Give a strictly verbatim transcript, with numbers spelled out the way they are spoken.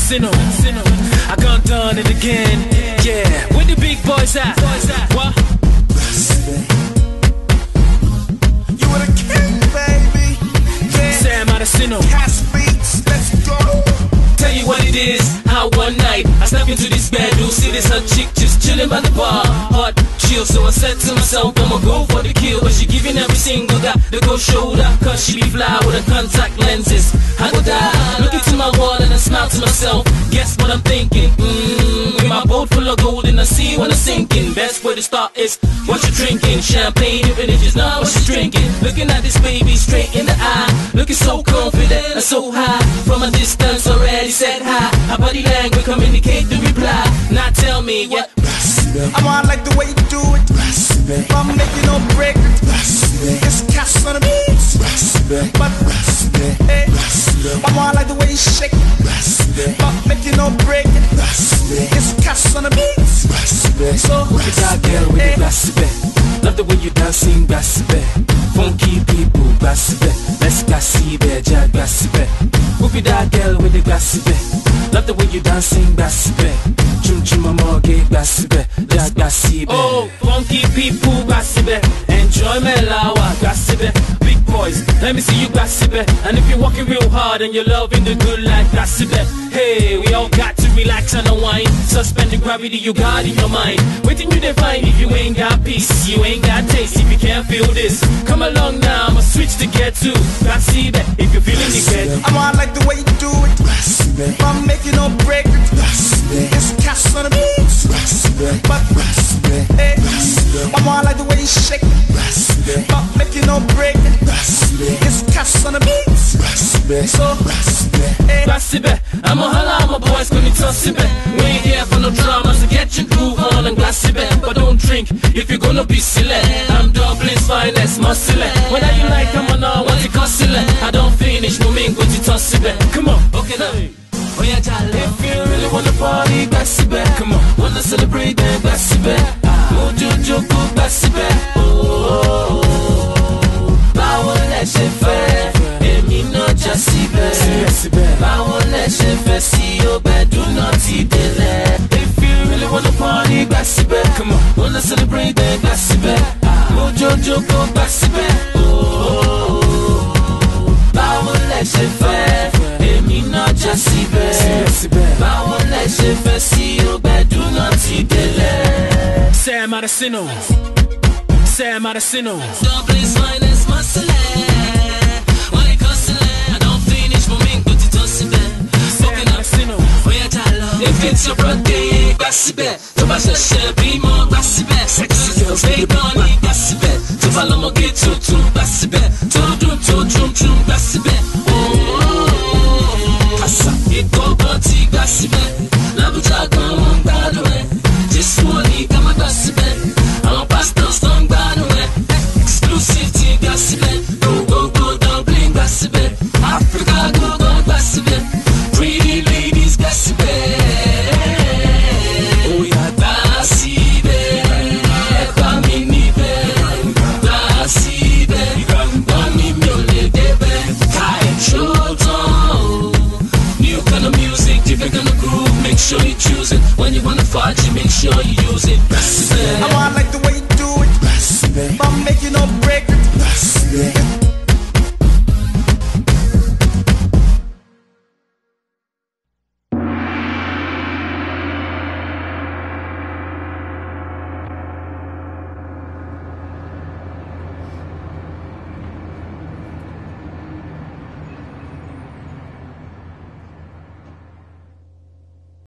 Sino. I gone done it again. Yeah, where the big boys at? What? You were the king, baby. Yeah. Sam Adesino. Cast beats, let's go. Tell you what it is, how one night I stepped into this bedroom, see this hot chick just chilling by the bar, hot chill. So I said to myself, I'ma go for the kill. But she giving every single guy the go shoulder, cause she be fly with her contact lenses. I go die, look into my wall and I smile to myself. Guess what I'm thinking? Mmm, with my boat full of gold in the sea when I'm sinking. Best way to start is what you drinking. Champagne, even if it's not what you drinking. Looking at this baby straight in the eye, looking so confident and so high. From a distance already said hi. Her body language communicate the reply. Now tell me what. I wanna like the way you do it. I'm making no break. It's cast on the beats. But hey, I wanna like the way you shake it. I'm making no break. It's cast on the beats. So look at that girl with the gossip. Love the way you dancing, gossip. Funky people, gossip. Let's gossip, Jack gossip. Look at that girl with the gossip. Love the way you dancing, gossip. Chum chum amoge, gossip. Jack gossip. Oh, funky people, gossip. Enjoy me lawa, gossip. Big boys, let me see you gossip. And if you're working real hard and you're loving the good life, gossip. Hey, we all got to relax and unwind. Suspend the gravity you got in your mind. Waiting you define if you ain't got peace, you ain't got taste. If you can't feel this, come along now, I'ma switch to get to gossip. If you're feeling it, get. I wanna like the way you do it. I'm making no break. It's cast on the beats. But hey, I wanna like the way you shake it. I'm making no break. It's cast on the beats. So hey, gossip. I'm a holla, I'm a boys, call me tossip. We ain't here for no drama, so get your groove on and gossip. But don't drink if you're gonna be silly. I'm Dublin's finest, muscle. Whether you like them or not, want to cussle. I don't finish, no mean go to tossip. Come on, okay now. Oh yeah, if you really wanna party, gossip. Come on, wanna celebrate, then gossip. Mojo Joko, gossip. Oh, báwo lẹ ṣe fẹ́, èmi náà já síbẹ̀. Báwo lẹ ṣe fẹ́ sí ọbẹ̀ dúnà ti délẹ̀. If you really wanna party, gossip. Come on, wanna celebrate, then gossip. Mojo Joko, gossip. Oh, báwo lẹ ṣe fẹ́, èmi náà já síbẹ̀. Báwo lẹ ṣe fẹ́ sí ọbẹ̀ dúnà ti délẹ̀. Sam Adesino. Sam Adesino. Dublin's finest muscle. Why hustle? I don't finish my mink, but it's hustle. Sam Adesino. Oh yeah, Jalo. If it's your birthday, gossip. To my session, be more gossip. Sexy girls, they gone, gossip. To follow my get to to gossip. To do to drum drum gossip. Oh, kasa, it go party gossip. Labuja gone, badwe. Just one, come a gossip. I'm pastors don't bother. Exclusivity gossip. Go go go Dublin gossip. Africa go go gossip. Pretty ladies gossip. Oh yeah, gossip. Ekwa mi nibe. Gossip. Oni mi ole debe. Kai Troton. New kind of music, different kind of groove. Make sure you choose it. When you wanna fight, you make sure you use it. Gossip. I wanna like